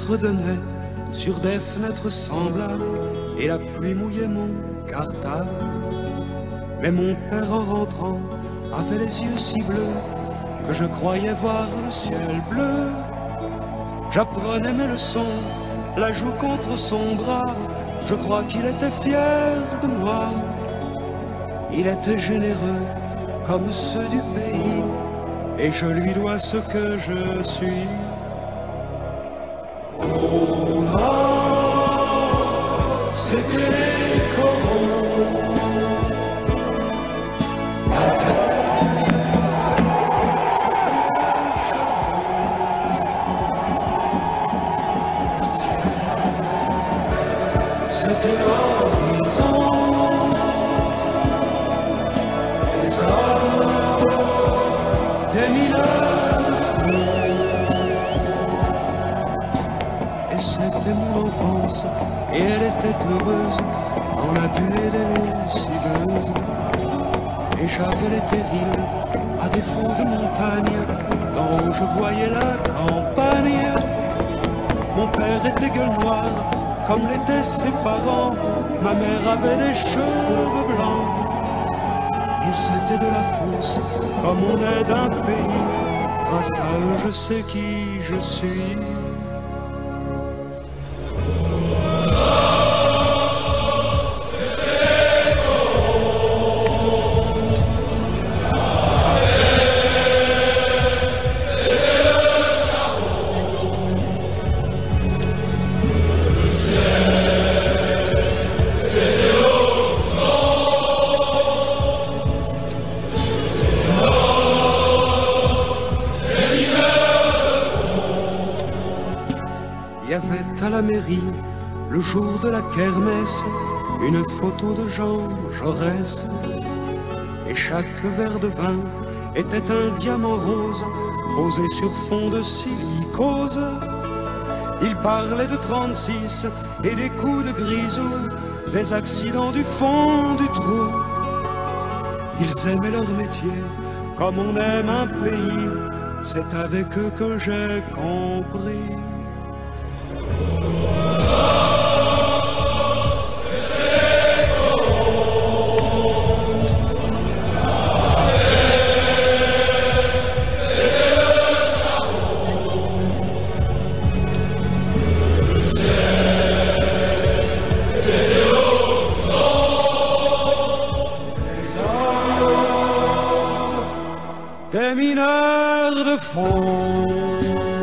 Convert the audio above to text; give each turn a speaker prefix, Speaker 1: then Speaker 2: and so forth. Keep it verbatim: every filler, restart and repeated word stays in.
Speaker 1: redonnait sur des fenêtres semblables, et la pluie mouillait mon cartable. Mais mon père en rentrant avait les yeux si bleus que je croyais voir le ciel bleu. J'apprenais mes leçons, la joue contre son bras, je crois qu'il était fier de moi. Il était généreux comme ceux du pays, et je lui dois ce que je suis. Oh, ah, c'était les corons. C'était l'horizon. Les hommes des mineurs de fond. Et c'était mon enfance, et elle était heureuse dans la buée des lessiveuses. Et j'avais les terrils, à défaut de montagne, d'en haut je voyais la campagne. Mon père était gueule noire, comme l'étaient ses parents. Ma mère avait des cheveux blancs. Ils étaient de la fosse, comme on est d'un pays. Grâce à eux je sais qui je suis. Il y avait à la mairie, le jour de la kermesse, une photo de Jean Jaurès. Et chaque verre de vin était un diamant rose, posé sur fond de silicose. Il parlait de trente-six et des coups de grisou, des accidents du fond du trou. Ils aimaient leur métier comme on aime un pays, c'est avec eux que j'ai compris. Des mineurs de fond.